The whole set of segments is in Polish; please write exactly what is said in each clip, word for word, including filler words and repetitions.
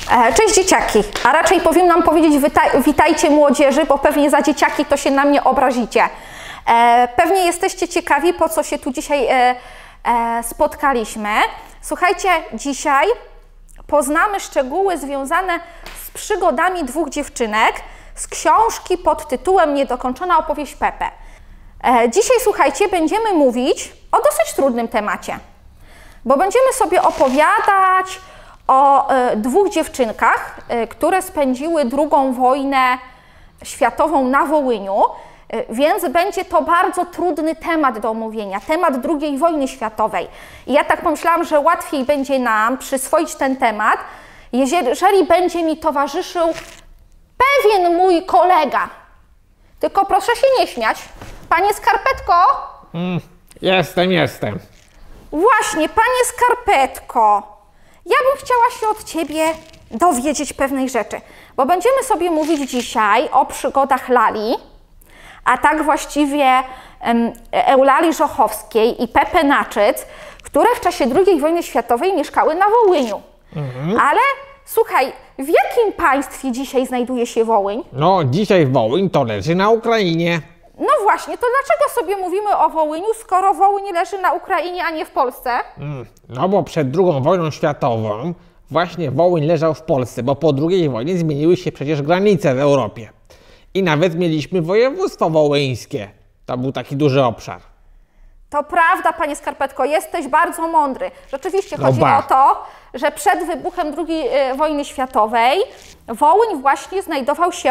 E, cześć dzieciaki, a raczej powinnam powiedzieć witaj, witajcie młodzieży, bo pewnie za dzieciaki to się na mnie obrazicie. E, pewnie jesteście ciekawi, po co się tu dzisiaj e, e, spotkaliśmy. Słuchajcie, dzisiaj poznamy szczegóły związane z przygodami dwóch dziewczynek z książki pod tytułem Niedokończona opowieść Pepe. E, dzisiaj, słuchajcie, będziemy mówić o dosyć trudnym temacie, bo będziemy sobie opowiadać o e, dwóch dziewczynkach, e, które spędziły drugą wojnę światową na Wołyniu, e, więc będzie to bardzo trudny temat do omówienia, temat drugiej wojny światowej. I ja tak pomyślałam, że łatwiej będzie nam przyswoić ten temat, jeżeli, jeżeli będzie mi towarzyszył pewien mój kolega. Tylko proszę się nie śmiać. Panie Skarpetko? Mm, jestem, jestem. Właśnie, panie Skarpetko. Ja bym chciała się od ciebie dowiedzieć pewnej rzeczy, bo będziemy sobie mówić dzisiaj o przygodach Lali, a tak właściwie um, Eulalii Żochowskiej i Pepe Naczyc, które w czasie drugiej wojny światowej mieszkały na Wołyniu. Mhm. Ale słuchaj, w jakim państwie dzisiaj znajduje się Wołyń? No, dzisiaj Wołyń to leży na Ukrainie. No właśnie, to dlaczego sobie mówimy o Wołyniu, skoro Wołyń leży na Ukrainie, a nie w Polsce? Mm, no bo przed drugą wojną światową właśnie Wołyń leżał w Polsce, bo po drugiej wojnie zmieniły się przecież granice w Europie. I nawet mieliśmy województwo wołyńskie. To był taki duży obszar. To prawda, panie Skarpetko, jesteś bardzo mądry. Rzeczywiście chodzi ba. o to, że przed wybuchem drugiej e, wojny światowej Wołyń właśnie znajdował się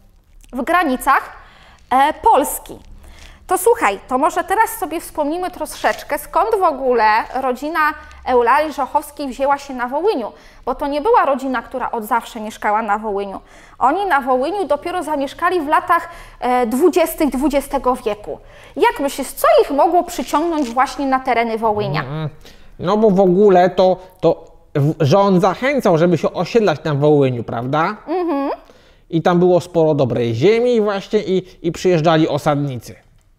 w granicach e, Polski. To słuchaj, to może teraz sobie wspomnimy troszeczkę, skąd w ogóle rodzina Eulalii Żochowskiej wzięła się na Wołyniu, bo to nie była rodzina, która od zawsze mieszkała na Wołyniu. Oni na Wołyniu dopiero zamieszkali w latach dwudziestych dwudziestego wieku. Jak myślisz, co ich mogło przyciągnąć właśnie na tereny Wołynia? No bo w ogóle to, to rząd zachęcał, żeby się osiedlać na Wołyniu, prawda? Mhm. I tam było sporo dobrej ziemi właśnie i, i przyjeżdżali osadnicy.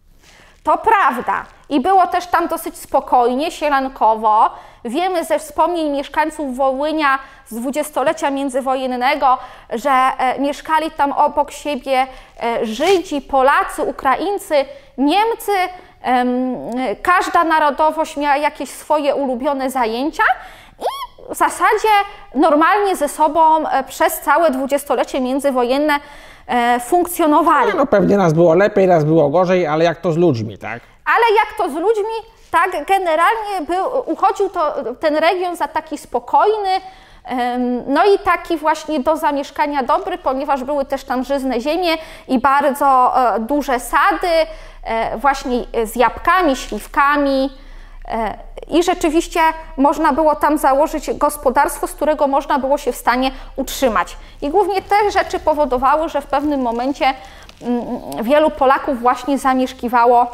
To prawda. I było też tam dosyć spokojnie, sielankowo. Wiemy ze wspomnień mieszkańców Wołynia z dwudziestolecia międzywojennego, że e, mieszkali tam obok siebie e, Żydzi, Polacy, Ukraińcy, Niemcy. E, każda narodowość miała jakieś swoje ulubione zajęcia i w zasadzie normalnie ze sobą e, przez całe dwudziestolecie międzywojenne e, funkcjonowali. No, no pewnie raz było lepiej, raz było gorzej, ale jak to z ludźmi, tak? Ale jak to z ludźmi, tak generalnie był, uchodził to, ten region za taki spokojny, no i taki właśnie do zamieszkania dobry, ponieważ były też tam żyzne ziemie i bardzo e, duże sady, e, właśnie z jabłkami, śliwkami e, i rzeczywiście można było tam założyć gospodarstwo, z którego można było się w stanie utrzymać. I głównie te rzeczy powodowały, że w pewnym momencie m, wielu Polaków właśnie zamieszkiwało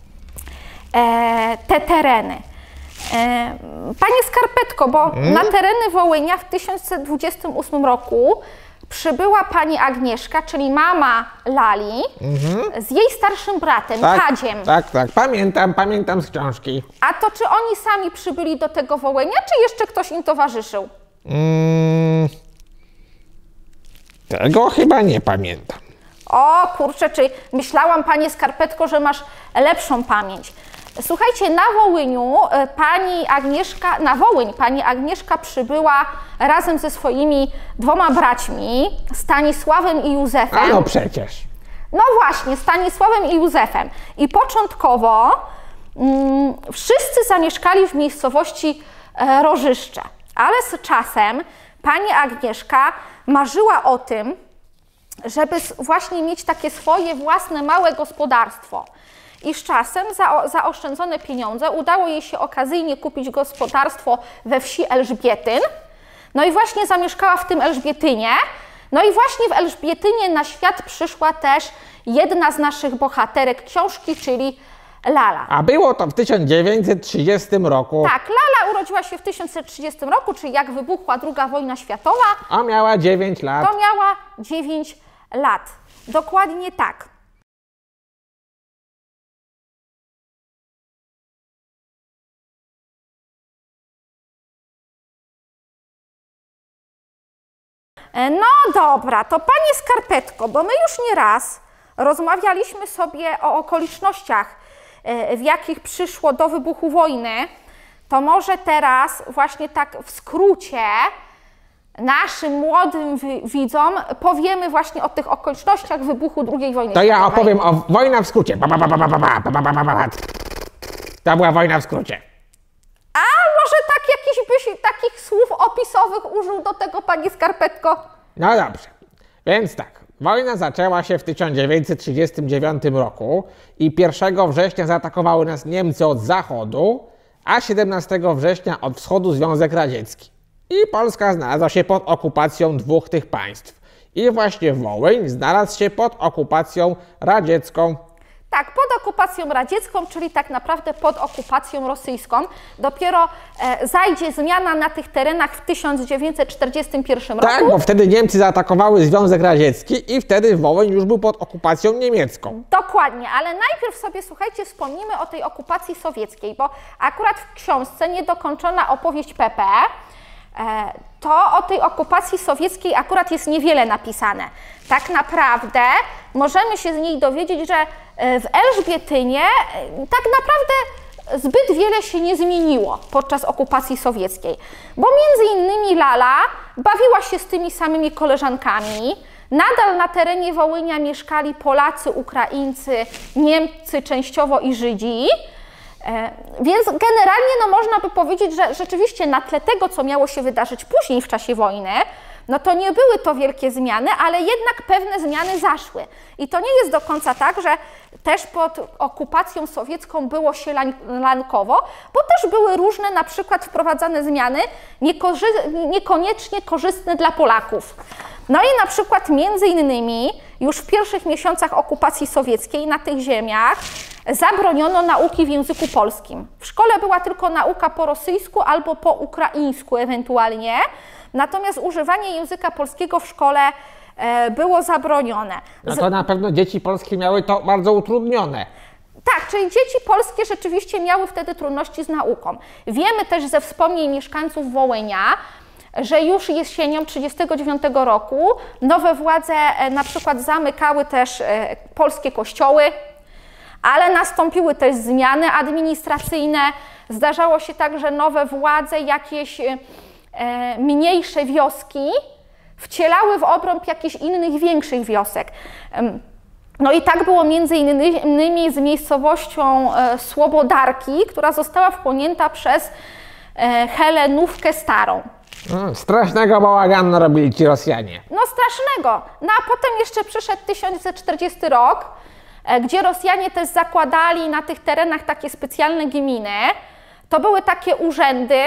E, te tereny. E, Panie Skarpetko, bo hmm? na tereny Wołynia w tysiąc dziewięćset dwudziestym ósmym roku przybyła pani Agnieszka, czyli mama Lali, mhm. z jej starszym bratem, tak, Tadziem. Tak, tak, pamiętam, pamiętam z książki. A to czy oni sami przybyli do tego Wołynia, czy jeszcze ktoś im towarzyszył? Hmm, tego chyba nie pamiętam. O kurczę, czy myślałam, panie Skarpetko, że masz lepszą pamięć. Słuchajcie, na Wołyniu pani Agnieszka, na Wołyń pani Agnieszka przybyła razem ze swoimi dwoma braćmi, Stanisławem i Józefem. A no przecież. No właśnie, Stanisławem i Józefem. I początkowo mm, wszyscy zamieszkali w miejscowości e, Rożyszcze. Ale z czasem pani Agnieszka marzyła o tym, żeby właśnie mieć takie swoje własne małe gospodarstwo. I z czasem za zaoszczędzone pieniądze udało jej się okazyjnie kupić gospodarstwo we wsi Elżbietyn. No i właśnie zamieszkała w tym Elżbietynie. No i właśnie w Elżbietynie na świat przyszła też jedna z naszych bohaterek książki, czyli Lala. A było to w tysiąc dziewięćset trzydziestym roku. Tak, Lala urodziła się w tysiąc dziewięćset trzydziestym roku, czyli jak wybuchła druga wojna światowa. A miała dziewięć lat. To miała dziewięć lat. Dokładnie tak. No dobra, to Panie Skarpetko, bo my już nie raz rozmawialiśmy sobie o okolicznościach, w jakich przyszło do wybuchu wojny, to może teraz właśnie tak w skrócie naszym młodym widzom powiemy właśnie o tych okolicznościach wybuchu drugiej wojny To ja światowej. opowiem o wojna w skrócie. Ba, ba, ba, ba, ba, ba, ba, ba, ba, ba. To była wojna w skrócie. A może tak jakiś byś takich słów opisowych użył do tego, Panie Skarpetko? No dobrze, więc tak. Wojna zaczęła się w tysiąc dziewięćset trzydziestym dziewiątym roku i pierwszego września zaatakowały nas Niemcy od zachodu, a siedemnastego września od wschodu Związek Radziecki. I Polska znalazła się pod okupacją dwóch tych państw. I właśnie Wołyń znalazł się pod okupacją radziecką. Tak, pod okupacją radziecką, czyli tak naprawdę pod okupacją rosyjską. Dopiero e, zajdzie zmiana na tych terenach w tysiąc dziewięćset czterdziestym pierwszym Tak, roku. bo wtedy Niemcy zaatakowały Związek Radziecki i wtedy Wołyń już był pod okupacją niemiecką. Dokładnie, ale najpierw sobie, słuchajcie, wspomnimy o tej okupacji sowieckiej, bo akurat w książce Niedokończona opowieść P P e, to o tej okupacji sowieckiej akurat jest niewiele napisane. Tak naprawdę możemy się z niej dowiedzieć, że w Elżbietynie tak naprawdę zbyt wiele się nie zmieniło podczas okupacji sowieckiej, bo między innymi Lala bawiła się z tymi samymi koleżankami, nadal na terenie Wołynia mieszkali Polacy, Ukraińcy, Niemcy częściowo i Żydzi. Więc generalnie no, można by powiedzieć, że rzeczywiście na tle tego, co miało się wydarzyć później w czasie wojny, no to nie były to wielkie zmiany, ale jednak pewne zmiany zaszły. I to nie jest do końca tak, że też pod okupacją sowiecką było się lankowo, bo też były różne na przykład wprowadzane zmiany niekorzy niekoniecznie korzystne dla Polaków. No i na przykład między innymi już w pierwszych miesiącach okupacji sowieckiej na tych ziemiach zabroniono nauki w języku polskim. W szkole była tylko nauka po rosyjsku albo po ukraińsku ewentualnie, natomiast używanie języka polskiego w szkole e, było zabronione. No to na pewno dzieci polskie miały to bardzo utrudnione. Tak, czyli dzieci polskie rzeczywiście miały wtedy trudności z nauką. Wiemy też ze wspomnień mieszkańców Wołynia, że już jesienią tysiąc dziewięćset trzydziestego dziewiątego roku nowe władze e, na przykład zamykały też e, polskie kościoły, ale nastąpiły też zmiany administracyjne. Zdarzało się tak, że nowe władze, jakieś e, mniejsze wioski wcielały w obręb jakichś innych większych wiosek. No i tak było między innymi z miejscowością e, Słobodarki, która została wchłonięta przez e, Helenówkę Starą. Mm, strasznego bałaganu robili ci Rosjanie. No strasznego. No a potem jeszcze przyszedł tysiąc dziewięćset czterdziesty rok, gdzie Rosjanie też zakładali na tych terenach takie specjalne gminy. To były takie urzędy.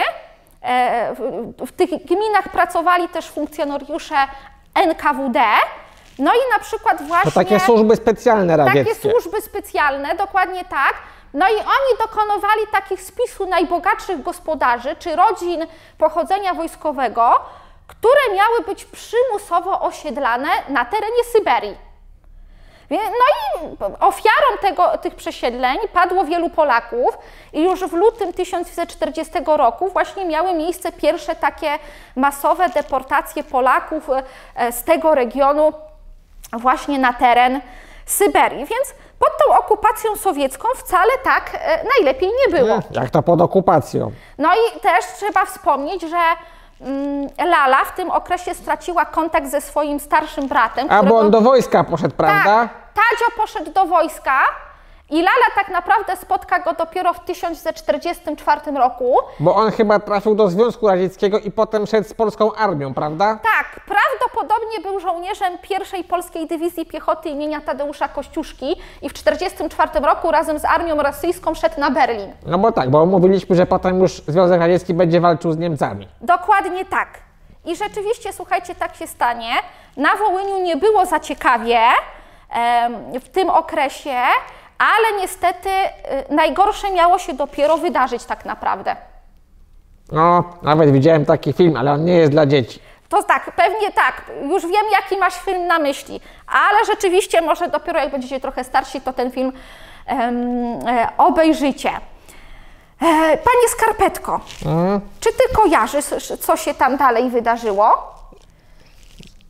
W tych gminach pracowali też funkcjonariusze N K W D. No i na przykład właśnie... To takie służby specjalne radzieckie. Takie służby specjalne, dokładnie tak. No i oni dokonywali takich spisu najbogatszych gospodarzy czy rodzin pochodzenia wojskowego, które miały być przymusowo osiedlane na terenie Syberii. No i ofiarą tego, tych przesiedleń padło wielu Polaków i już w lutym tysiąc dziewięćset czterdziestego roku właśnie miały miejsce pierwsze takie masowe deportacje Polaków z tego regionu właśnie na teren Syberii. Więc pod tą okupacją sowiecką wcale tak najlepiej nie było. Jak to pod okupacją? No i też trzeba wspomnieć, że Lala w tym okresie straciła kontakt ze swoim starszym bratem. A bo on do wojska poszedł, prawda? Tak, Tadzio poszedł do wojska i Lala tak naprawdę spotka go dopiero w tysiąc dziewięćset czterdziestym czwartym roku. Bo on chyba trafił do Związku Radzieckiego i potem szedł z polską armią, prawda? Tak, prawdopodobnie był żołnierzem pierwszej Polskiej Dywizji Piechoty imienia Tadeusza Kościuszki i w tysiąc dziewięćset czterdziestym czwartym roku razem z armią rosyjską szedł na Berlin. No bo tak, bo mówiliśmy, że potem już Związek Radziecki będzie walczył z Niemcami. Dokładnie tak. I rzeczywiście, słuchajcie, tak się stanie. Na Wołyniu nie było za ciekawie em, w tym okresie, ale niestety y, najgorsze miało się dopiero wydarzyć tak naprawdę. No, nawet widziałem taki film, ale on nie jest dla dzieci. To tak, pewnie tak. Już wiem, jaki masz film na myśli, ale rzeczywiście może dopiero jak będziecie trochę starsi, to ten film em, e, obejrzycie. E, Panie Skarpetko, Mm. czy ty kojarzysz, co się tam dalej wydarzyło?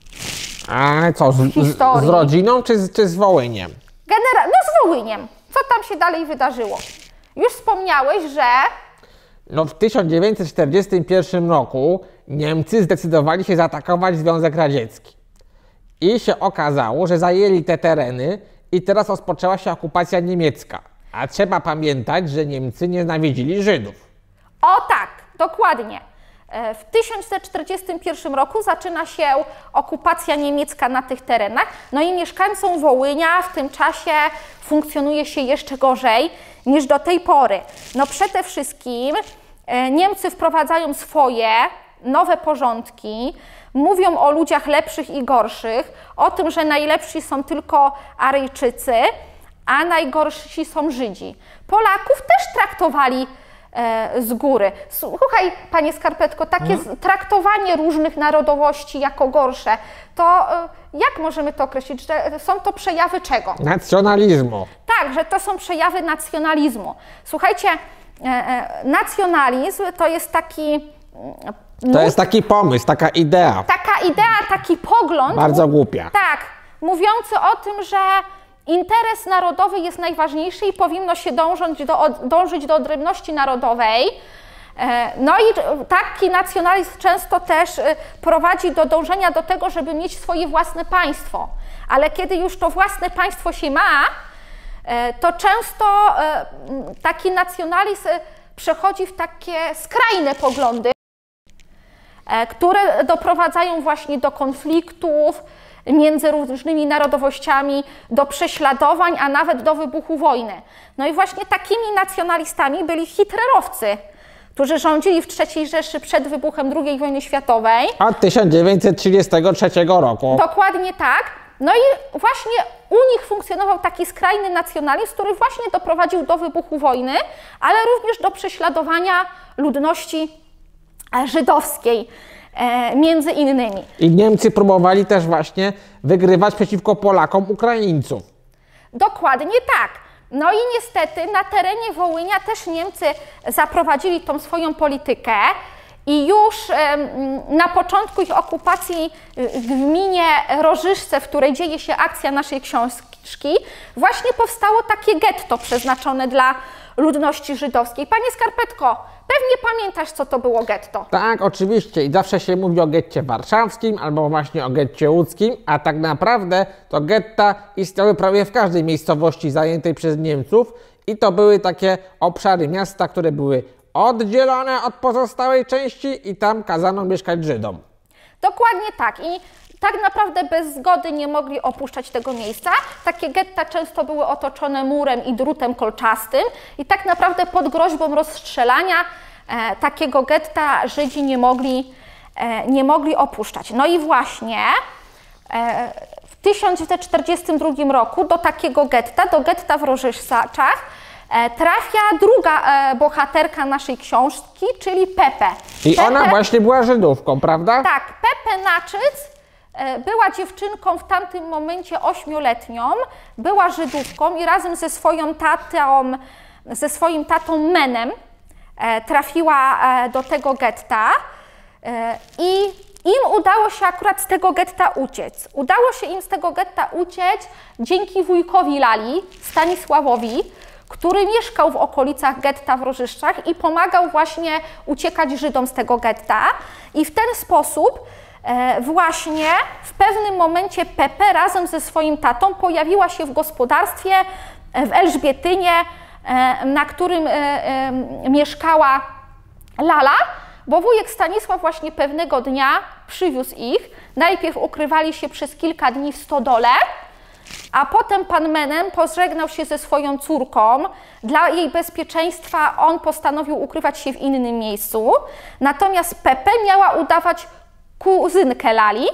A co, z, z, z rodziną czy z, czy z Wołyniem? Genera no z Wołyniem. Co tam się dalej wydarzyło? Już wspomniałeś, że... No w tysiąc dziewięćset czterdziestym pierwszym roku Niemcy zdecydowali się zaatakować Związek Radziecki. I się okazało, że zajęli te tereny i teraz rozpoczęła się okupacja niemiecka. A trzeba pamiętać, że Niemcy nienawidzili Żydów. O tak, dokładnie. W tysiąc dziewięćset czterdziestym pierwszym roku zaczyna się okupacja niemiecka na tych terenach, no i mieszkańcom Wołynia w tym czasie funkcjonuje się jeszcze gorzej niż do tej pory. No przede wszystkim Niemcy wprowadzają swoje nowe porządki, mówią o ludziach lepszych i gorszych, o tym, że najlepsi są tylko Aryjczycy, a najgorsi są Żydzi. Polaków też traktowali z góry. Słuchaj, panie Skarpetko, takie hmm. traktowanie różnych narodowości jako gorsze, to jak możemy to określić? Że są to przejawy czego? Nacjonalizmu. Tak, że to są przejawy nacjonalizmu. Słuchajcie, nacjonalizm to jest taki... To jest taki pomysł, taka idea. Taka idea, taki pogląd. Bardzo głupia. Tak, mówiący o tym, że interes narodowy jest najważniejszy i powinno się dążyć do, dążyć do odrębności narodowej. No i taki nacjonalizm często też prowadzi do dążenia do tego, żeby mieć swoje własne państwo. Ale kiedy już to własne państwo się ma, to często taki nacjonalizm przechodzi w takie skrajne poglądy, które doprowadzają właśnie do konfliktów między różnymi narodowościami, do prześladowań, a nawet do wybuchu wojny. No i właśnie takimi nacjonalistami byli hitlerowcy, którzy rządzili w trzeciej Rzeszy przed wybuchem drugiej wojny światowej. Od tysiąc dziewięćset trzydziestego trzeciego roku. Dokładnie tak. No i właśnie u nich funkcjonował taki skrajny nacjonalizm, który właśnie doprowadził do wybuchu wojny, ale również do prześladowania ludności żydowskiej. E, między innymi. I Niemcy próbowali też właśnie wygrywać przeciwko Polakom Ukraińców. Dokładnie tak. No i niestety na terenie Wołynia też Niemcy zaprowadzili tą swoją politykę i już e, na początku ich okupacji w gminie Rożyszce, w której dzieje się akcja naszej książki, właśnie powstało takie getto przeznaczone dla ludności żydowskiej. Panie Skarpetko, pewnie pamiętasz, co to było getto. Tak, oczywiście. I zawsze się mówi o getcie warszawskim albo właśnie o getcie łódzkim, a tak naprawdę to getta istniały prawie w każdej miejscowości zajętej przez Niemców i to były takie obszary miasta, które były oddzielone od pozostałej części i tam kazano mieszkać Żydom. Dokładnie tak. I tak naprawdę bez zgody nie mogli opuszczać tego miejsca. Takie getta często były otoczone murem i drutem kolczastym i tak naprawdę pod groźbą rozstrzelania e, takiego getta Żydzi nie mogli, e, nie mogli opuszczać. No i właśnie e, w tysiąc dziewięćset czterdziestym drugim roku do takiego getta, do getta w Rożyszczach, e, trafia druga e, bohaterka naszej książki, czyli Pepe. I Pepe, ona właśnie była Żydówką, prawda? Tak, Pepe Naczyc była dziewczynką w tamtym momencie ośmioletnią, była Żydówką i razem ze swoją tatą, ze swoim tatą Menem trafiła do tego getta i im udało się akurat z tego getta uciec. Udało się im z tego getta uciec dzięki wujkowi Lali, Stanisławowi, który mieszkał w okolicach getta w Rożyszczach i pomagał właśnie uciekać Żydom z tego getta i w ten sposób właśnie w pewnym momencie Pepe razem ze swoim tatą pojawiła się w gospodarstwie w Elżbietynie, na którym mieszkała Lala, bo wujek Stanisław właśnie pewnego dnia przywiózł ich. Najpierw ukrywali się przez kilka dni w stodole, a potem pan Menem pożegnał się ze swoją córką. Dla jej bezpieczeństwa on postanowił ukrywać się w innym miejscu. Natomiast Pepe miała udawać kuzynkę Lali.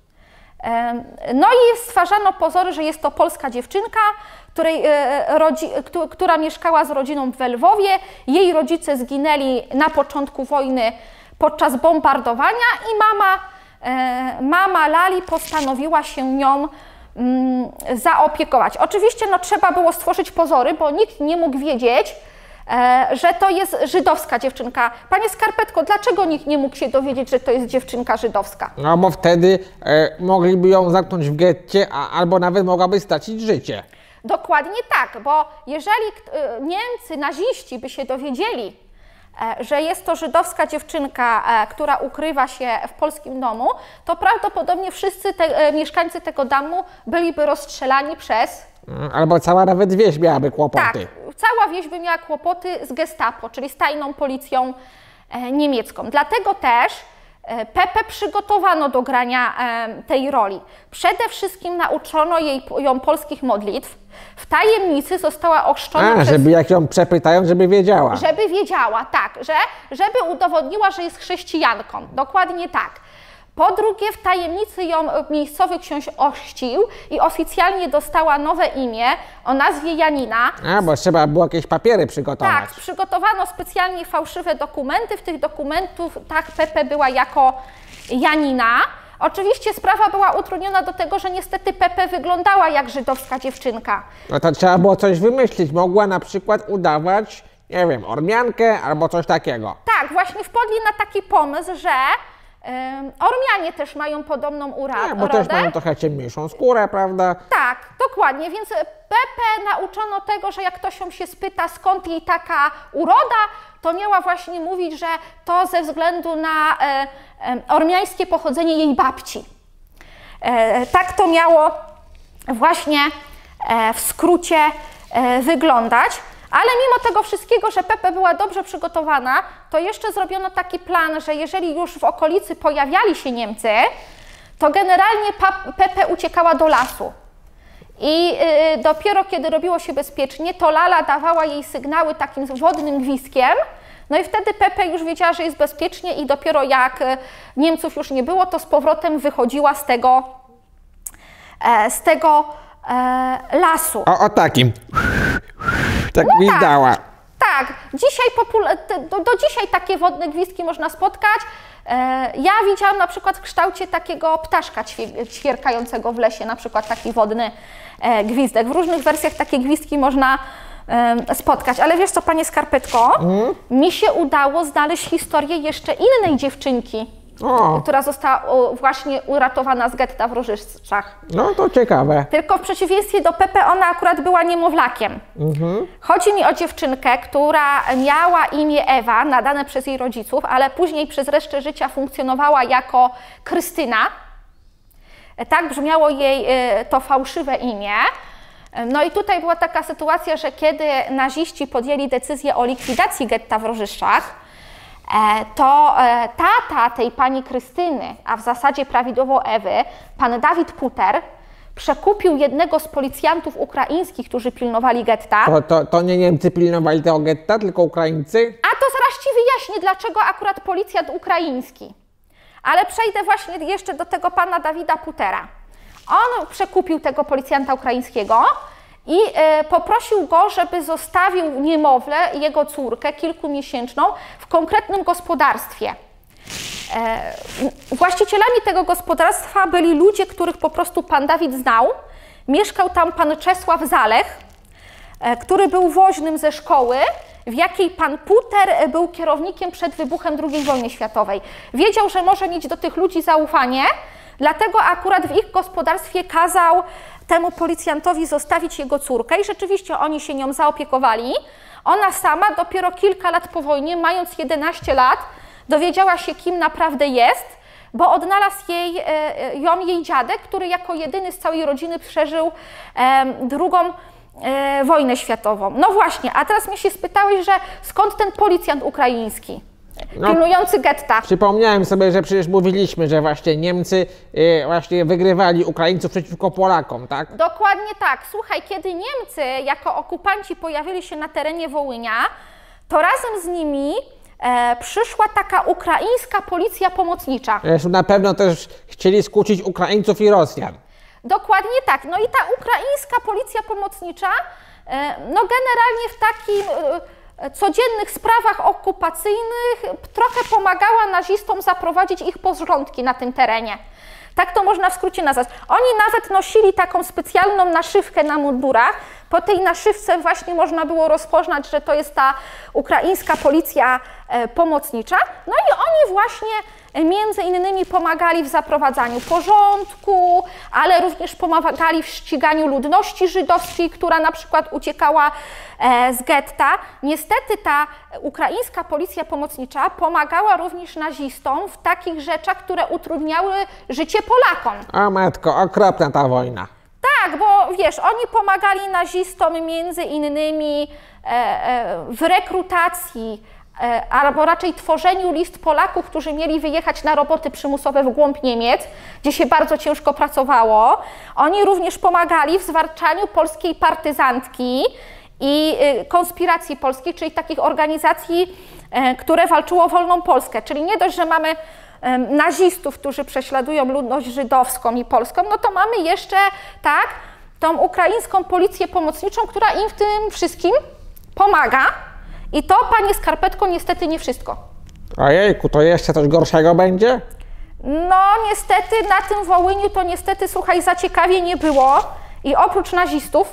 No i stwarzano pozory, że jest to polska dziewczynka, której, rodzi, która mieszkała z rodziną w Lwowie. Jej rodzice zginęli na początku wojny podczas bombardowania i mama, mama Lali postanowiła się nią zaopiekować. Oczywiście no, trzeba było stworzyć pozory, bo nikt nie mógł wiedzieć, e, że to jest żydowska dziewczynka. Panie Skarpetko, dlaczego nikt nie mógł się dowiedzieć, że to jest dziewczynka żydowska? No bo wtedy e, mogliby ją zamknąć w getcie, a, albo nawet mogłaby stracić życie. Dokładnie tak, bo jeżeli e, Niemcy, naziści by się dowiedzieli, e, że jest to żydowska dziewczynka, e, która ukrywa się w polskim domu, to prawdopodobnie wszyscy te, e, mieszkańcy tego domu byliby rozstrzelani przez... Albo cała nawet wieś miałaby kłopoty. Tak, cała wieś by miała kłopoty z Gestapo, czyli z tajną policją e, niemiecką. Dlatego też e, Pepe przygotowano do grania e, tej roli. Przede wszystkim nauczono jej, ją polskich modlitw. W tajemnicy została ochrzczona A, przez... żeby jak ją przepytają, żeby wiedziała. Żeby wiedziała, tak, że, żeby udowodniła, że jest chrześcijanką. Dokładnie tak. Po drugie, w tajemnicy ją miejscowy ksiądz ochrzcił i oficjalnie dostała nowe imię o nazwie Janina. A, bo trzeba było jakieś papiery przygotować. Tak, przygotowano specjalnie fałszywe dokumenty. W tych dokumentach tak Pepe była jako Janina. Oczywiście sprawa była utrudniona do tego, że niestety Pepe wyglądała jak żydowska dziewczynka. No to trzeba było coś wymyślić. Mogła na przykład udawać, nie wiem, Ormiankę albo coś takiego. Tak, właśnie wpadli na taki pomysł, że um, Ormianie też mają podobną urodę. Nie, bo też mają trochę ciemniejszą skórę, prawda? Tak, dokładnie, więc Pepe nauczono tego, że jak ktoś ją się spyta, skąd jej taka uroda, to miała właśnie mówić, że to ze względu na e, e, ormiańskie pochodzenie jej babci. E, tak to miało właśnie e, w skrócie e, wyglądać. Ale mimo tego wszystkiego, że Pepe była dobrze przygotowana, to jeszcze zrobiono taki plan, że jeżeli już w okolicy pojawiali się Niemcy, to generalnie Pepe uciekała do lasu. I yy, dopiero kiedy robiło się bezpiecznie, to Lala dawała jej sygnały takim wodnym gwizdkiem, no i wtedy Pepe już wiedziała, że jest bezpiecznie i dopiero jak y, Niemców już nie było, to z powrotem wychodziła z tego, e, z tego e, lasu. O, o takim. Tak No gwizdała. Tak, tak. Dzisiaj do, do dzisiaj takie wodne gwizdki można spotkać. E, ja widziałam na przykład w kształcie takiego ptaszka ćwierkającego w lesie, na przykład taki wodny e, gwizdek. W różnych wersjach takie gwizdki można e, spotkać. Ale wiesz co, panie Skarpetko, mm? mi się udało znaleźć historię jeszcze innej dziewczynki, O. która została o, właśnie uratowana z getta w Rożyszczach. No to ciekawe. Tylko w przeciwieństwie do Pepe ona akurat była niemowlakiem. Mhm. Chodzi mi o dziewczynkę, która miała imię Ewa, nadane przez jej rodziców, ale później przez resztę życia funkcjonowała jako Krystyna. Tak brzmiało jej to fałszywe imię. No i tutaj była taka sytuacja, że kiedy naziści podjęli decyzję o likwidacji getta w Rożyszczach, to tata tej pani Krystyny, a w zasadzie prawidłowo Ewy, pan Dawid Puter, przekupił jednego z policjantów ukraińskich, którzy pilnowali getta. To, to, to nie Niemcy pilnowali tego getta, tylko Ukraińcy? A to zaraz ci wyjaśnię, dlaczego akurat policjant ukraiński. Ale przejdę właśnie jeszcze do tego pana Dawida Putera. On przekupił tego policjanta ukraińskiego i e, poprosił go, żeby zostawił niemowlę, jego córkę kilkumiesięczną w konkretnym gospodarstwie. E, właścicielami tego gospodarstwa byli ludzie, których po prostu pan Dawid znał. Mieszkał tam pan Czesław Zalech, e, który był woźnym ze szkoły, w jakiej pan Puter był kierownikiem przed wybuchem drugiej wojny światowej. Wiedział, że może mieć do tych ludzi zaufanie, dlatego akurat w ich gospodarstwie kazał temu policjantowi zostawić jego córkę i rzeczywiście oni się nią zaopiekowali. Ona sama dopiero kilka lat po wojnie, mając jedenaście lat, dowiedziała się, kim naprawdę jest, bo odnalazł jej, ją jej dziadek, który jako jedyny z całej rodziny przeżył e, drugą e, wojnę światową. No właśnie, a teraz mnie się spytałeś, że skąd ten policjant ukraiński? No, pilnujący getta. Przypomniałem sobie, że przecież mówiliśmy, że właśnie Niemcy y, właśnie wygrywali Ukraińców przeciwko Polakom, tak? Dokładnie tak. Słuchaj, kiedy Niemcy jako okupanci pojawili się na terenie Wołynia, to razem z nimi e, przyszła taka ukraińska policja pomocnicza. Zresztą na pewno też chcieli skłócić Ukraińców i Rosjan. Dokładnie tak. No i ta ukraińska policja pomocnicza, e, no generalnie w takim... E, codziennych sprawach okupacyjnych trochę pomagała nazistom zaprowadzić ich porządki na tym terenie. Tak to można w skrócie nazwać. Oni nawet nosili taką specjalną naszywkę na mundurach, po tej naszywce właśnie można było rozpoznać, że to jest ta ukraińska policja e, pomocnicza. No i oni właśnie między innymi pomagali w zaprowadzaniu porządku, ale również pomagali w ściganiu ludności żydowskiej, która na przykład uciekała z getta. Niestety ta ukraińska policja pomocnicza pomagała również nazistom w takich rzeczach, które utrudniały życie Polakom. O matko, okropna ta wojna. Tak, bo wiesz, oni pomagali nazistom między innymi w rekrutacji, albo raczej tworzeniu list Polaków, którzy mieli wyjechać na roboty przymusowe w głąb Niemiec, gdzie się bardzo ciężko pracowało. Oni również pomagali w zwalczaniu polskiej partyzantki i konspiracji polskiej, czyli takich organizacji, które walczyło o wolną Polskę. Czyli nie dość, że mamy nazistów, którzy prześladują ludność żydowską i polską, no to mamy jeszcze, tak, tą ukraińską policję pomocniczą, która im w tym wszystkim pomaga. I to, panie Skarpetko, niestety nie wszystko. Ojejku, to jeszcze coś gorszego będzie? No niestety na tym Wołyniu to niestety, słuchaj, za ciekawie nie było. I oprócz nazistów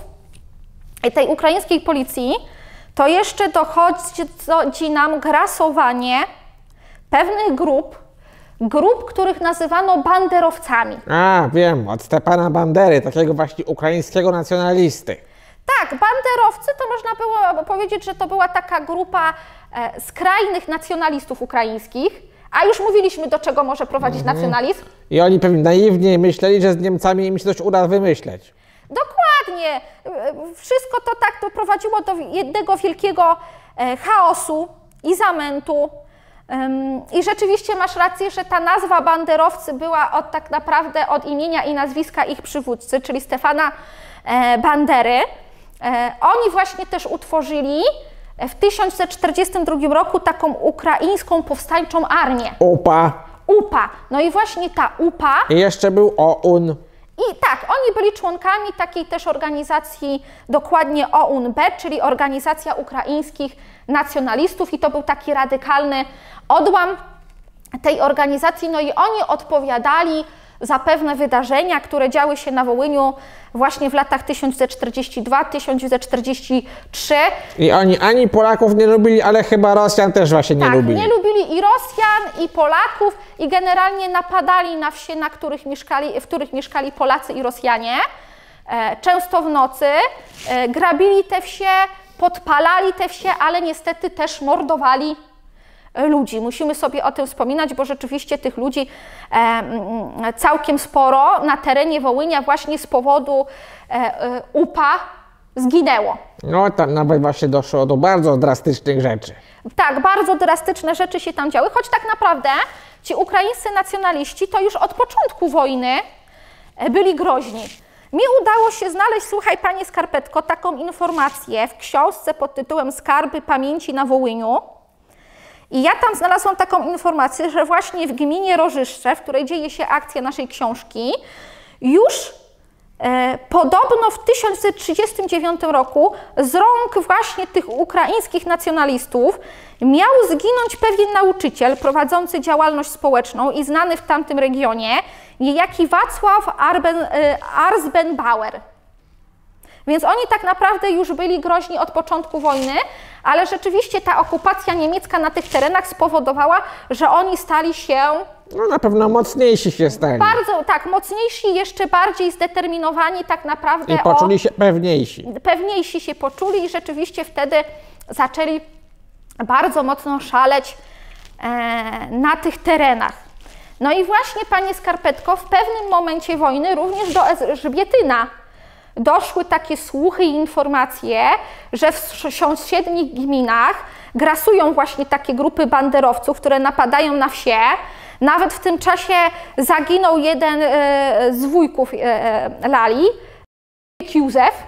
i tej ukraińskiej policji, to jeszcze dochodzi nam grasowanie pewnych grup, grup, których nazywano banderowcami. A, wiem, od Stepana Bandery, takiego właśnie ukraińskiego nacjonalisty. Tak, banderowcy to można było powiedzieć, że to była taka grupa e, skrajnych nacjonalistów ukraińskich, a już mówiliśmy, do czego może prowadzić mhm. nacjonalizm. I oni pewnie naiwnie myśleli, że z Niemcami im się coś uda wymyśleć. Dokładnie. Wszystko to tak doprowadziło do jednego wielkiego e, chaosu i zamętu. Ym, I rzeczywiście masz rację, że ta nazwa banderowcy była od, tak naprawdę od imienia i nazwiska ich przywódcy, czyli Stefana e, Bandery. Oni właśnie też utworzyli w tysiąc dziewięćset czterdziestym drugim roku taką ukraińską powstańczą armię. U P A. U P A. No i właśnie ta U P A. I jeszcze był O U N. I tak, oni byli członkami takiej też organizacji, dokładnie O U N B, czyli Organizacja Ukraińskich Nacjonalistów, i to był taki radykalny odłam tej organizacji. No i oni odpowiadali za pewne wydarzenia, które działy się na Wołyniu właśnie w latach tysiąc dziewięćset czterdziestym drugim do tysiąc dziewięćset czterdziestego trzeciego. I oni ani Polaków nie lubili, ale chyba Rosjan też właśnie nie tak, lubili. nie lubili i Rosjan, i Polaków, i generalnie napadali na wsie, na których mieszkali, w których mieszkali Polacy i Rosjanie, e, często w nocy, e, grabili te wsie, podpalali te wsie, ale niestety też mordowali ludzi. Musimy sobie o tym wspominać, bo rzeczywiście tych ludzi e, całkiem sporo na terenie Wołynia właśnie z powodu e, e, U P A zginęło. No tam nawet właśnie doszło do bardzo drastycznych rzeczy. Tak, bardzo drastyczne rzeczy się tam działy, choć tak naprawdę ci ukraińscy nacjonaliści to już od początku wojny byli groźni. Mi udało się znaleźć, słuchaj, panie Skarpetko, taką informację w książce pod tytułem Skarby pamięci na Wołyniu. I ja tam znalazłam taką informację, że właśnie w gminie Rożyszcze, w której dzieje się akcja naszej książki, już e, podobno w tysiąc dziewięćset trzydziestym dziewiątym roku z rąk właśnie tych ukraińskich nacjonalistów miał zginąć pewien nauczyciel prowadzący działalność społeczną i znany w tamtym regionie, niejaki Wacław Arben, e, Arsbenbauer. Więc oni tak naprawdę już byli groźni od początku wojny, ale rzeczywiście ta okupacja niemiecka na tych terenach spowodowała, że oni stali się... No na pewno mocniejsi się stali. Bardzo, tak, mocniejsi, jeszcze bardziej zdeterminowani tak naprawdę. I poczuli o, się pewniejsi. Pewniejsi się poczuli i rzeczywiście wtedy zaczęli bardzo mocno szaleć e, na tych terenach. No i właśnie, panie Skarpetko, w pewnym momencie wojny również do Elżbietyna doszły takie słuchy i informacje, że w sąsiednich gminach grasują właśnie takie grupy banderowców, które napadają na wsie. Nawet w tym czasie zaginął jeden e, z wujków e, Lali, Józef,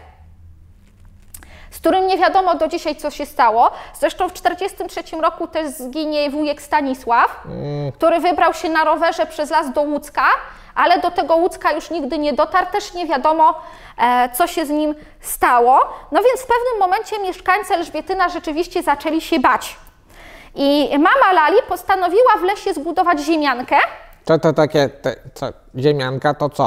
z którym nie wiadomo do dzisiaj, co się stało. Zresztą w tysiąc dziewięćset czterdziestym trzecim roku też zginie wujek Stanisław, mm. który wybrał się na rowerze przez las do Łódzka, ale do tego Łódzka już nigdy nie dotarł, też nie wiadomo, e, co się z nim stało. No więc w pewnym momencie mieszkańcy Elżbietyna rzeczywiście zaczęli się bać. I mama Lali postanowiła w lesie zbudować ziemiankę. Co to takie, te, co, ziemianka to co?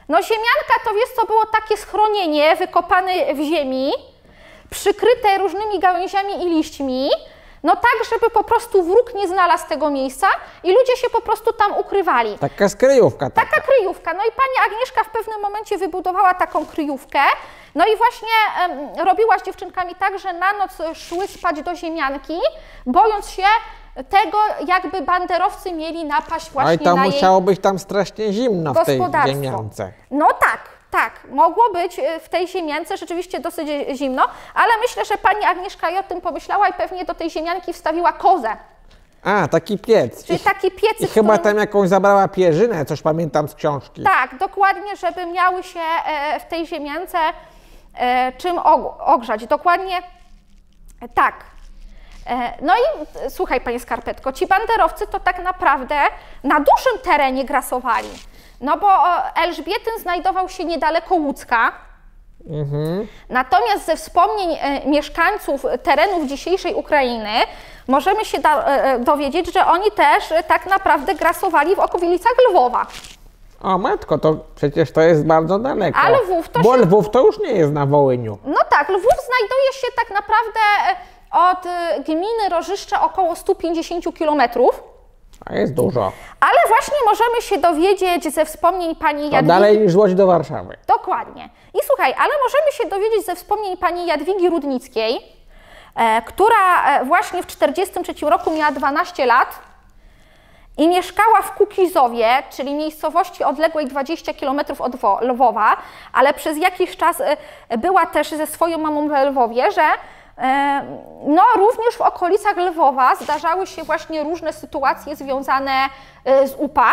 No ziemianka to, wiesz co, było takie schronienie wykopane w ziemi, przykryte różnymi gałęziami i liśćmi, no tak, żeby po prostu wróg nie znalazł tego miejsca i ludzie się po prostu tam ukrywali. Taka skryjówka. Taka. Taka kryjówka. No i pani Agnieszka w pewnym momencie wybudowała taką kryjówkę, no i właśnie em, robiła z dziewczynkami tak, że na noc szły spać do ziemianki, bojąc się tego, jakby banderowcy mieli napaść właśnie A i tam na jej musiało być tam strasznie zimno w tej gospodarstwo. ziemiance. No tak, tak. Mogło być w tej ziemiance rzeczywiście dosyć zimno, ale myślę, że pani Agnieszka i o tym pomyślała i pewnie do tej ziemianki wstawiła kozę. A, taki piec. Czyli I, taki piecyk, I chyba którym... tam jakąś zabrała pierzynę, coś pamiętam z książki. Tak, dokładnie, żeby miały się e, w tej ziemiance e, czym ogrzać. Dokładnie tak. E, no i e, słuchaj, panie Skarpetko, ci banderowcy to tak naprawdę na dużym terenie grasowali. No bo Elżbietyn znajdował się niedaleko Łódzka. Mhm. Natomiast ze wspomnień e, mieszkańców terenów dzisiejszej Ukrainy możemy się da, e, dowiedzieć, że oni też e, tak naprawdę grasowali w okolicach Lwowa. O matko, to przecież to jest bardzo daleko. A Lwów to Bo się... Lwów to już nie jest na Wołyniu. No tak, Lwów znajduje się tak naprawdę od gminy Rożyszcze około stu pięćdziesięciu kilometrów. A jest dużo. Ale właśnie możemy się dowiedzieć ze wspomnień pani To Jadwigi... dalej niż Łódź do Warszawy. Dokładnie. I słuchaj, ale możemy się dowiedzieć ze wspomnień pani Jadwigi Rudnickiej, e, która e, właśnie w tysiąc dziewięćset czterdziestym trzecim roku miała dwanaście lat i mieszkała w Kukizowie, czyli miejscowości odległej dwadzieścia kilometrów od Lwowa, ale przez jakiś czas e, była też ze swoją mamą w Lwowie, że e, no również w okolicach Lwowa zdarzały się właśnie różne sytuacje związane e, z U P A.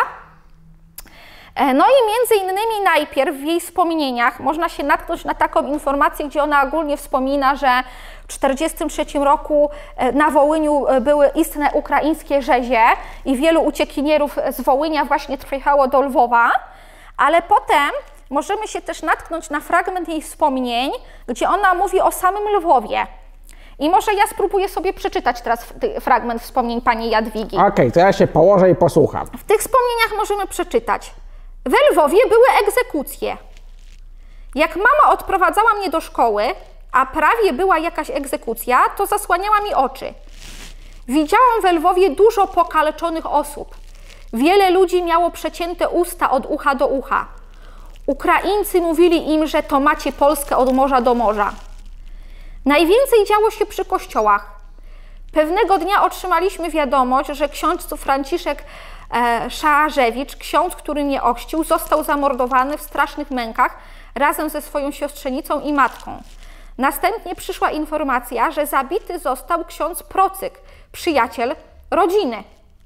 No i między innymi najpierw w jej wspomnieniach można się natknąć na taką informację, gdzie ona ogólnie wspomina, że w tysiąc dziewięćset czterdziestym trzecim roku na Wołyniu były istne ukraińskie rzezie i wielu uciekinierów z Wołynia właśnie przyjechało do Lwowa, ale potem możemy się też natknąć na fragment jej wspomnień, gdzie ona mówi o samym Lwowie. I może ja spróbuję sobie przeczytać teraz fragment wspomnień pani Jadwigi. Okej, okay, to ja się położę i posłucham. W tych wspomnieniach możemy przeczytać. We Lwowie były egzekucje. Jak mama odprowadzała mnie do szkoły, a prawie była jakaś egzekucja, to zasłaniała mi oczy. Widziałam we Lwowie dużo pokaleczonych osób. Wiele ludzi miało przecięte usta od ucha do ucha. Ukraińcy mówili im, że to macie Polskę od morza do morza. Najwięcej działo się przy kościołach. Pewnego dnia otrzymaliśmy wiadomość, że ksiądz Franciszek e, Szarzewicz, ksiądz, który mnie ochrzcił, został zamordowany w strasznych mękach razem ze swoją siostrzenicą i matką. Następnie przyszła informacja, że zabity został ksiądz Procyk, przyjaciel rodziny.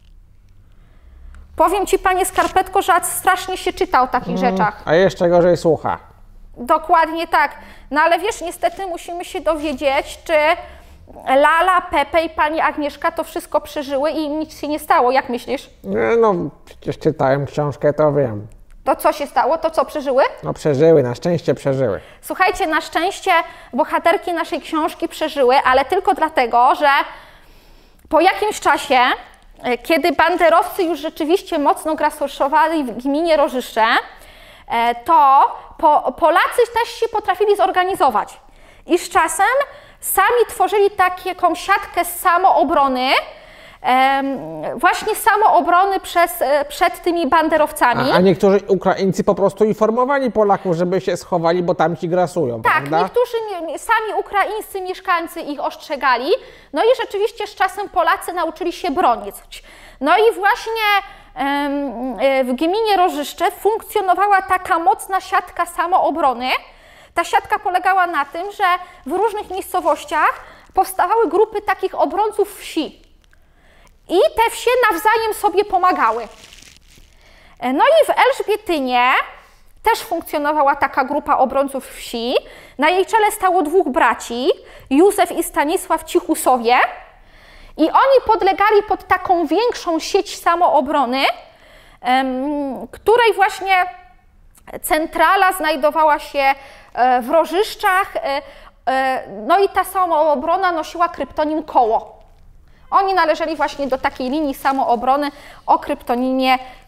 Powiem ci, panie Skarpetko, że strasznie się czyta o takich mm, rzeczach. A jeszcze gorzej słucha. Dokładnie tak. No ale wiesz, niestety musimy się dowiedzieć, czy Lala, Pepe i pani Agnieszka to wszystko przeżyły i im nic się nie stało. Jak myślisz? Nie, no przecież czytałem książkę, to wiem. To co się stało? To co, przeżyły? No przeżyły, na szczęście przeżyły. Słuchajcie, na szczęście bohaterki naszej książki przeżyły, ale tylko dlatego, że po jakimś czasie, kiedy banderowcy już rzeczywiście mocno grasowali w gminie Rożyszcze, to po, Polacy też się potrafili zorganizować. I z czasem sami tworzyli taką siatkę z samoobrony, właśnie samoobrony przez, przed tymi banderowcami. A, a niektórzy Ukraińcy po prostu informowali Polaków, żeby się schowali, bo tam ci grasują, tak, prawda? niektórzy sami ukraińscy mieszkańcy ich ostrzegali. No i rzeczywiście z czasem Polacy nauczyli się bronić. No i właśnie w gminie Rożyszcze funkcjonowała taka mocna siatka samoobrony. Ta siatka polegała na tym, że w różnych miejscowościach powstawały grupy takich obrońców wsi. I te wsie nawzajem sobie pomagały. No i w Elżbietynie też funkcjonowała taka grupa obrońców wsi. Na jej czele stało dwóch braci, Józef i Stanisław Cichusowie. I oni podlegali pod taką większą sieć samoobrony, której właśnie centrala znajdowała się w Rożyszczach. No i ta samoobrona nosiła kryptonim Koło. Oni należeli właśnie do takiej linii samoobrony o kryptonimie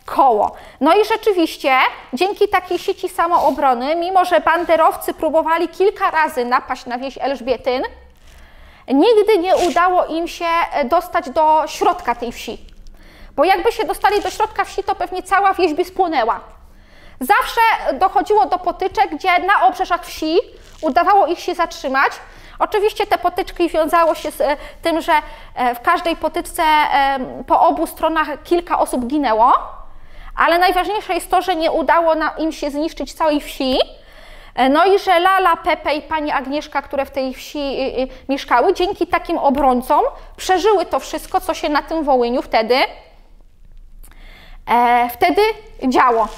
koło. No i rzeczywiście dzięki takiej sieci samoobrony, mimo że banderowcy próbowali kilka razy napaść na wieś Elżbietyn, nigdy nie udało im się dostać do środka tej wsi. Bo jakby się dostali do środka wsi, to pewnie cała wieś by spłonęła. Zawsze dochodziło do potyczek, gdzie na obrzeżach wsi udawało ich się zatrzymać. Oczywiście te potyczki wiązało się z tym, że w każdej potyczce po obu stronach kilka osób ginęło, ale najważniejsze jest to, że nie udało im się zniszczyć całej wsi. No i że Lala, Pepe i pani Agnieszka, które w tej wsi mieszkały, dzięki takim obrońcom przeżyły to wszystko, co się na tym Wołyniu wtedy, e, wtedy działo.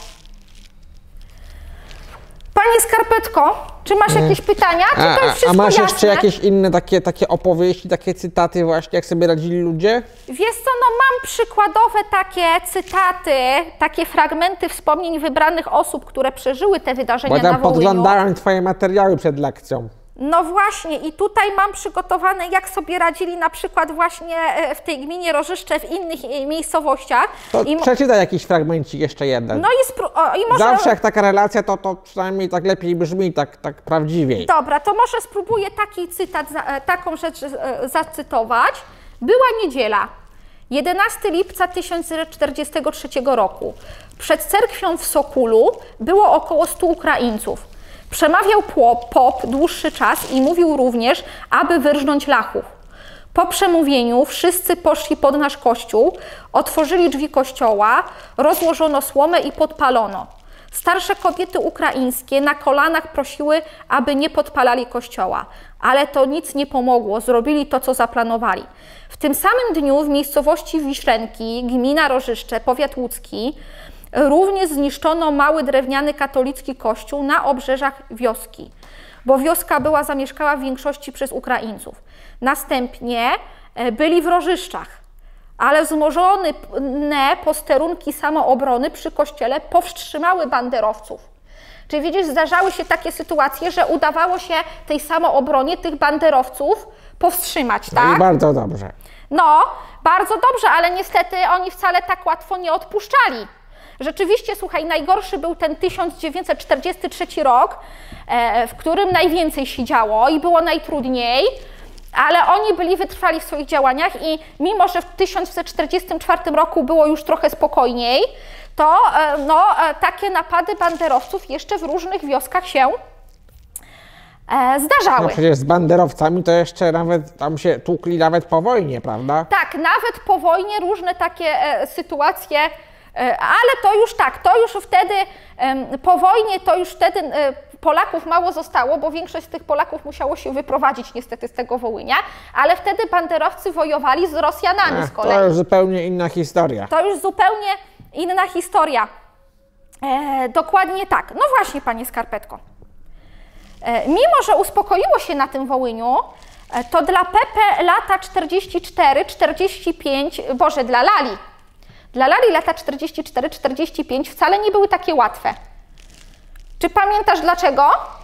Panie Skarpetko, czy masz jakieś pytania? Czy to jest wszystko A masz jeszcze jasne? jakieś inne takie, takie opowieści, takie cytaty właśnie, jak sobie radzili ludzie? Wiesz co, no mam przykładowe takie cytaty, takie fragmenty wspomnień wybranych osób, które przeżyły te wydarzenia Bo ja na tam Wołyniu. podglądałem twoje materiały przed lekcją. No właśnie i tutaj mam przygotowane, jak sobie radzili na przykład właśnie w tej gminie Rożyszcze, w innych miejscowościach. To I przeczytaj jakiś fragmencik, jeszcze jeden. No i, spró- o, i może... Zawsze jak taka relacja, to, to przynajmniej tak lepiej brzmi, tak, tak prawdziwiej. Dobra, to może spróbuję taki cytat, za- taką rzecz e, zacytować. Była niedziela, jedenastego lipca tysiąc dziewięćset czterdziestego trzeciego roku. Przed cerkwią w Sokólu było około stu Ukraińców. Przemawiał pop dłuższy czas i mówił również, aby wyrżnąć Lachów. Po przemówieniu wszyscy poszli pod nasz kościół, otworzyli drzwi kościoła, rozłożono słomę i podpalono. Starsze kobiety ukraińskie na kolanach prosiły, aby nie podpalali kościoła, ale to nic nie pomogło, zrobili to, co zaplanowali. W tym samym dniu w miejscowości Wiśrenki, gmina Rożyszcze, powiat łódzki, również zniszczono mały drewniany katolicki kościół na obrzeżach wioski, bo wioska była zamieszkała w większości przez Ukraińców. Następnie byli w Rożyszczach, ale wzmożone posterunki samoobrony przy kościele powstrzymały banderowców. Czyli widzisz, zdarzały się takie sytuacje, że udawało się tej samoobronie, tych banderowców powstrzymać, tak? No i bardzo dobrze. No, bardzo dobrze, ale niestety oni wcale tak łatwo nie odpuszczali. Rzeczywiście, słuchaj, najgorszy był ten tysiąc dziewięćset czterdziesty trzeci rok, w którym najwięcej się działo i było najtrudniej, ale oni byli wytrwali w swoich działaniach i mimo, że w tysiąc dziewięćset czterdziestym czwartym roku było już trochę spokojniej, to no, takie napady banderowców jeszcze w różnych wioskach się zdarzały. No przecież z banderowcami to jeszcze nawet tam się tłukli nawet po wojnie, prawda? Tak, nawet po wojnie różne takie sytuacje. Ale to już tak, to już wtedy, po wojnie to już wtedy Polaków mało zostało, bo większość z tych Polaków musiało się wyprowadzić niestety z tego Wołynia, ale wtedy banderowcy wojowali z Rosjanami Ach, z kolei. to już zupełnie inna historia. To już zupełnie inna historia. E, dokładnie tak. No właśnie, panie Skarpetko. E, mimo, że uspokoiło się na tym Wołyniu, e, to dla Pepe lata czterdzieści cztery czterdzieści pięć, Boże, dla Lali, Dla Lali lata czterdzieści cztery czterdzieści pięć wcale nie były takie łatwe. Czy pamiętasz dlaczego?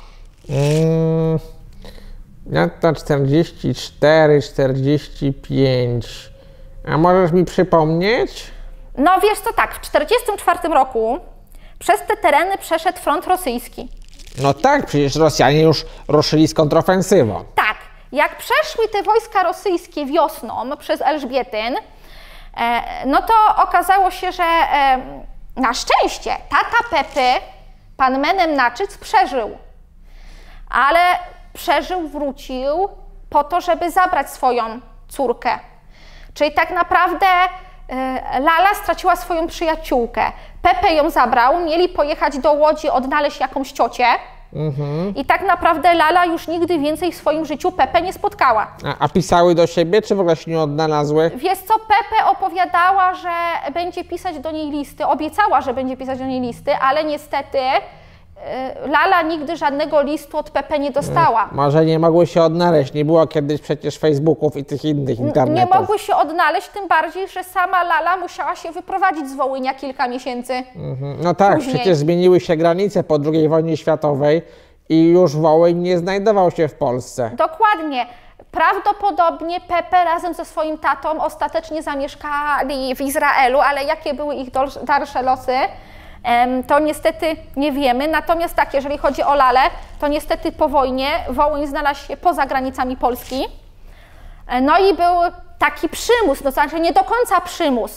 Mm, lata czterdzieści cztery czterdzieści pięć. A możesz mi przypomnieć? No wiesz co, tak, w czterdziestym czwartym roku przez te tereny przeszedł front rosyjski. No tak, przecież Rosjanie już ruszyli z kontrofensywą. Tak, jak przeszły te wojska rosyjskie wiosną przez Elżbietyn, no to okazało się, że na szczęście tata Pepy, pan Menem Naczyc, przeżył. Ale przeżył, wrócił po to, żeby zabrać swoją córkę. Czyli tak naprawdę Lala straciła swoją przyjaciółkę. Pepe ją zabrał, mieli pojechać do Łodzi, odnaleźć jakąś ciocię. Mhm. I tak naprawdę Lala już nigdy więcej w swoim życiu Pepe nie spotkała. A, a pisały do siebie, czy w ogóle się nie odnalazły? Wiesz co, Pepe opowiadała, że będzie pisać do niej listy, obiecała, że będzie pisać do niej listy, ale niestety yy, Lala nigdy żadnego listu od Pepe nie dostała. Może nie mogły się odnaleźć, nie było kiedyś przecież Facebooków i tych innych internetów. Nie mogły się odnaleźć, tym bardziej, że sama Lala musiała się wyprowadzić z Wołynia kilka miesięcy mhm. No tak, później. Przecież zmieniły się granice po drugiej wojnie światowej i już Wołyń nie znajdował się w Polsce. Dokładnie. Prawdopodobnie Pepe razem ze swoim tatą ostatecznie zamieszkali w Izraelu, ale jakie były ich dalsze losy, to niestety nie wiemy. Natomiast tak, jeżeli chodzi o Lalę, to niestety po wojnie Wołyń znalazł się poza granicami Polski. No i był taki przymus, to znaczy nie do końca przymus.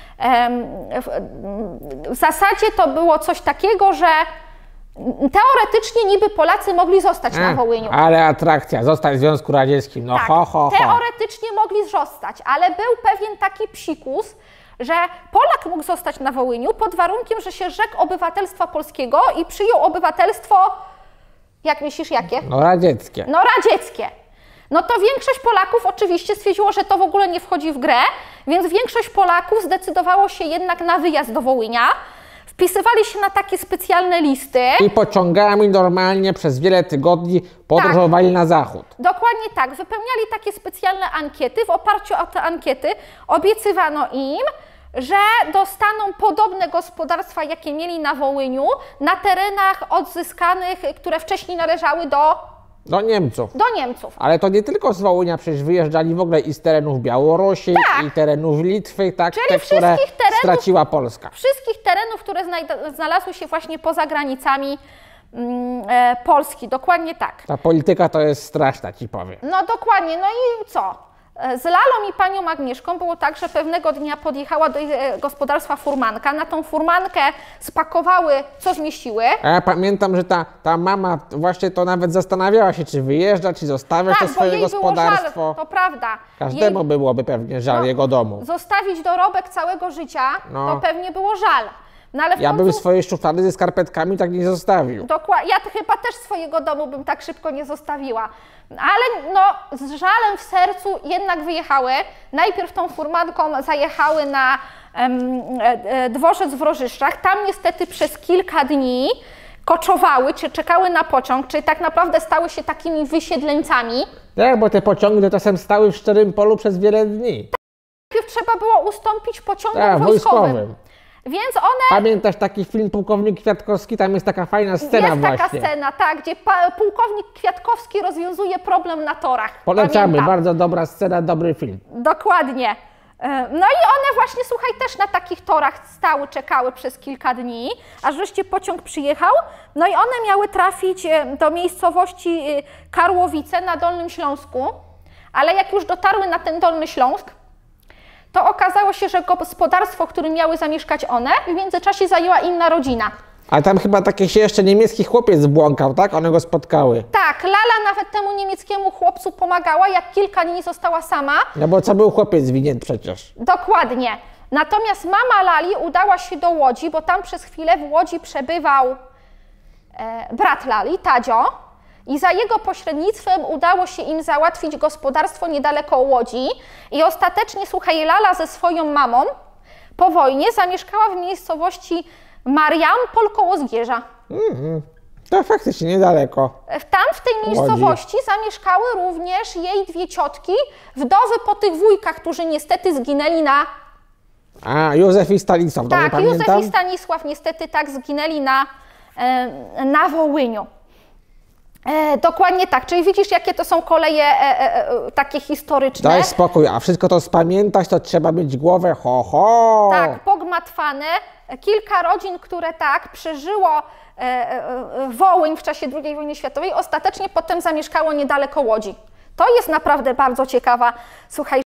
W zasadzie to było coś takiego, że teoretycznie niby Polacy mogli zostać A, na Wołyniu. Ale atrakcja, zostać w Związku Radzieckim, no tak, ho, ho, ho. Teoretycznie mogli zostać, ale był pewien taki psikus, że Polak mógł zostać na Wołyniu pod warunkiem, że się rzekł obywatelstwa polskiego i przyjął obywatelstwo, jak myślisz, jakie? No radzieckie. No radzieckie. No to większość Polaków oczywiście stwierdziło, że to w ogóle nie wchodzi w grę, więc większość Polaków zdecydowało się jednak na wyjazd do Wołynia. Wpisywali się na takie specjalne listy. I pociągami normalnie przez wiele tygodni podróżowali tak, na zachód. Dokładnie tak. Wypełniali takie specjalne ankiety. W oparciu o te ankiety obiecywano im, że dostaną podobne gospodarstwa, jakie mieli na Wołyniu, na terenach odzyskanych, które wcześniej należały do... Do Niemców. Do Niemców. Ale to nie tylko z Wołynia, przecież wyjeżdżali w ogóle i z terenów Białorusi, tak. i terenów Litwy, tak, Czyli te, które terenów, straciła Polska. Wszystkich terenów, które znalazły się właśnie poza granicami mm, e, Polski, dokładnie tak. Ta polityka to jest straszna, ci powiem. No dokładnie, no i co? Z Lalą i panią Agnieszką było tak, że pewnego dnia podjechała do gospodarstwa furmanka, na tą furmankę spakowały, co zmieściły. A ja pamiętam, że ta, ta mama właśnie to nawet zastanawiała się, czy wyjeżdżać, czy zostawiać tak, to swoje bo jej gospodarstwo. Było żal, to prawda. Każdemu jej, byłoby pewnie żal no, jego domu. Zostawić dorobek całego życia, no. to pewnie było żal. No, ale w ja końcu... bym swoje szuflady ze skarpetkami tak nie zostawił. Dokładnie. Ja chyba też swojego domu bym tak szybko nie zostawiła. Ale no, z żalem w sercu jednak wyjechały. Najpierw tą furmanką zajechały na em, e, dworzec w Rożyszczach. Tam niestety przez kilka dni koczowały, czy czekały na pociąg, czy tak naprawdę stały się takimi wysiedleńcami. Tak, bo te pociągi to czasem stały w szczerym polu przez wiele dni. Najpierw trzeba było ustąpić pociągom tak, wojskowym. wojskowym. Więc one... Pamiętasz taki film Pułkownik Kwiatkowski? Tam jest taka fajna scena jest właśnie. Jest taka scena, tak, gdzie pułkownik Kwiatkowski rozwiązuje problem na torach. Polecamy, Pamiętam. bardzo dobra scena, dobry film. Dokładnie. No i one właśnie, słuchaj, też na takich torach stały, czekały przez kilka dni, aż wreszcie pociąg przyjechał. No i one miały trafić do miejscowości Karłowice na Dolnym Śląsku, ale jak już dotarły na ten Dolny Śląsk, to okazało się, że gospodarstwo, w którym miały zamieszkać one, w międzyczasie zajęła inna rodzina. A tam chyba taki się jeszcze niemiecki chłopiec błąkał, tak? One go spotkały. Tak, Lala nawet temu niemieckiemu chłopcu pomagała, jak kilka dni została sama. No bo co był chłopiec winien przecież. Dokładnie. Natomiast mama Lali udała się do Łodzi, bo tam przez chwilę w Łodzi przebywał e, brat Lali, Tadzio. I za jego pośrednictwem udało się im załatwić gospodarstwo niedaleko Łodzi. I ostatecznie, słuchaj, Lala ze swoją mamą po wojnie zamieszkała w miejscowości Mariampol koło Zgierza. Mm, to faktycznie niedaleko. Tam w tej miejscowości Łodzi zamieszkały również jej dwie ciotki, wdowy po tych wujkach, którzy niestety zginęli na... A, Józef i Stanisław, dobrze tak, pamiętam? Józef i Stanisław niestety tak zginęli na, na Wołyniu. E, dokładnie tak, czyli widzisz, jakie to są koleje e, e, takie historyczne. Daj spokój, a wszystko to spamiętać, to trzeba mieć głowę ho, ho. Tak, pogmatwane. Kilka rodzin, które tak przeżyło e, e, Wołyń w czasie drugiej wojny światowej, ostatecznie potem zamieszkało niedaleko Łodzi. To jest naprawdę bardzo ciekawa, słuchaj,